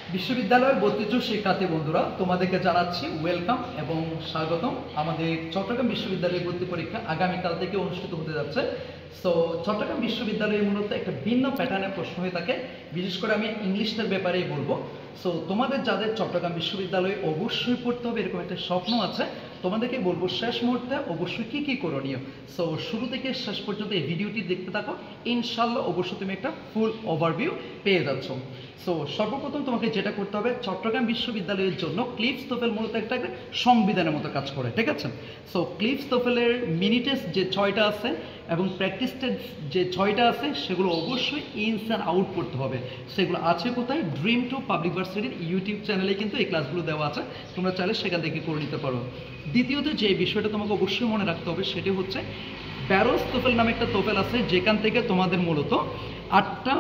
বিশ্ববিদ্যালয়ের 32 জন শিক্ষার্থী বন্ধুরা, তোমাদেরকে জানাচ্ছি ওয়েলকাম এবং স্বাগতম। আমাদের চট্টগ্রাম বিশ্ববিদ্যালয়ের ভর্তি পরীক্ষা আগামীকাল থেকে অনুষ্ঠিত হতে যাচ্ছে। সো চট্টগ্রাম বিশ্ববিদ্যালয়ে মূলত একটা ভিন্ন প্যাটার্নের প্রশ্ন হয়ে থাকে, বিশেষ করে আমি ইংলিশটার ব্যাপারেই বলবো। সো তোমাদের যাদের চট্টগ্রাম বিশ্ববিদ্যালয়ে অবশ্যই পড়তে হবে এরকম একটা স্বপ্ন আছে, তোমাদেরকে বলবো শেষ মুহূর্তে অবশ্যই কী করণীয়। সো শুরু থেকে শেষ পর্যন্ত এই ভিডিওটি দেখতে থাকো, ইনশাল্লাহ অবশ্যই তুমি একটা ফুল ওভারভিউ পেয়ে যাচ্ছ। সো সর্বপ্রথম তোমাকে যেটা করতে হবে, চট্টগ্রাম বিশ্ববিদ্যালয়ের জন্য ক্লিপস তোফেল মূলত একটা সংবিধানের মতো কাজ করে, ঠিক আছে? সো ক্লিপস তোফেলের মিনি টেস্ট যে 6টা আছে এবং প্র্যাকটিস টেস্ট যে 6টা আছে, সেগুলো অবশ্যই ইনস অ্যান্ড আউট করতে হবে। সেগুলো আছে কোথায়? ড্রিম টু পাবলিক ভার্সিটির ইউটিউব চ্যানেলে কিন্তু এই ক্লাসগুলো দেওয়া আছে, তোমরা চাইলে সেখান থেকে করে নিতে পারো। দ্বিতীয়ত যে বিষয়টা তোমাকে অবশ্যই মনে রাখতে হবে সেটি হচ্ছে ব্যারোস তোফেল নামে একটা তোফেল আছে, যেখান থেকে তোমাদের মূলত 8টা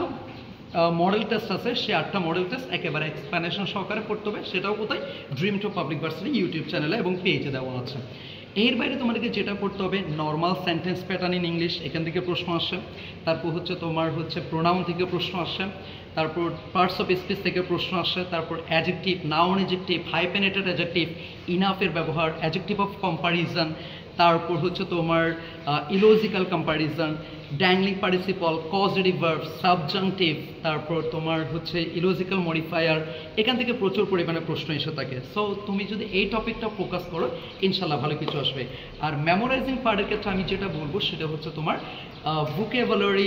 মডেল টেস্ট আছে। সে 8টা মডেল টেস্ট একেবারে এক্সপ্লেনেশন সহকারে করতে হবে, সেটাও কোথায়? Dream to public varsity YouTube চ্যানেলে এবং পেজে দেওয়া আছে। এর বাইরে তোমাদেরকে যেটা করতে হবে, normal sentence pattern in English, এখান থেকে প্রশ্ন আসে। তারপর তোমার প্রোনাউন থেকে প্রশ্ন আসে। তারপর পার্টস অফ স্পিচ থেকে প্রশ্ন আসে। তারপর adjective, noun adjective, hyphenated adjective, ইনাফের ব্যবহার, অ্যাডজেক্টিভ অফ কম্পারিজন। তারপর তোমার illogical comparison, dangling participle, causative verb, subjunctive, তারপর তোমার ইলজিক্যাল মডিফায়ার। এখান থেকে প্রচুর পরিমাণে প্রশ্ন এসে থাকে। সো তুমি যদি এই টপিকটা ফোকাস করো, ইনশাল্লাহ ভালো কিছু আসবে। আর মেমোরাইজিং পার্টের ক্ষেত্রে আমি যেটা বলবো সেটা হচ্ছে তোমার ভোকাবুলারি,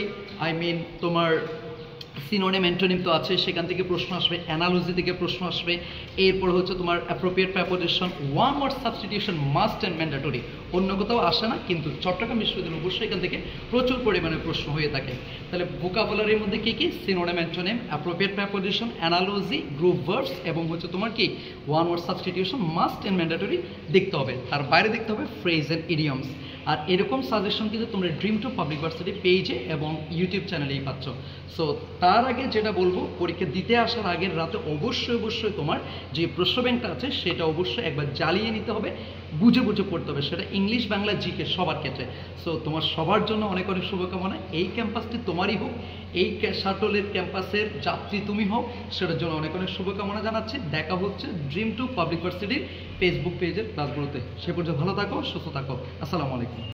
তোমার সিনোনিম অ্যান্টোনিম তো আছে, সেখান থেকে প্রশ্ন আসবে। অ্যানালজি থেকে প্রশ্ন আসবে। এরপর তোমার appropriate preposition, one word substitution must and mandatory. অন্য কোথাও আসে না, কিন্তু চট্টগ্রাম বিশ্ববিদ্যালয় অবশ্যই এখান থেকে প্রচুর পরিমাণে প্রশ্ন হয়ে থাকে। তাহলে ভোকাবুলারির মধ্যে কী কী? Synonym antonym, appropriate preposition, analogy, group verbs এবং তোমার কি one word substitution must and mandatory দেখতে হবে। তার বাইরে দেখতে হবে ফ্রেজ অ্যান্ড ইডিয়মস। আর এরকম সাজেশন কিন্তু তোমরা ড্রিম টু পাবলিক ভার্সিটি পেজে এবং ইউটিউব চ্যানেলেই পাচ্ছ। সো তার আগে যেটা বলবো, পরীক্ষা দিতে আসার আগের রাতে অবশ্যই তোমার যে প্রশ্ন ব্যাংকটা আছে সেটা অবশ্যই একবার জ্বালিয়ে নিতে হবে, বুঝে পড়তে হবে, সেটা ইংলিশ, বাংলা, জিকে সবার ক্ষেত্রে। সো তোমার সবার জন্য অনেক শুভকামনা। এই ক্যাম্পাসটি তোমারই হোক, এই শাটলের ক্যাম্পাসের যাত্রী তুমি হোক, সেটার জন্য অনেক শুভকামনা জানাচ্ছি। দেখা হচ্ছে ড্রিম টু পাবলিক ভার্সিটির ফেসবুক পেজের ক্লাসগুলোতে। সে পর্যন্ত ভালো থাকো, সুস্থ থাকো। আসসালামু আলাইকুম।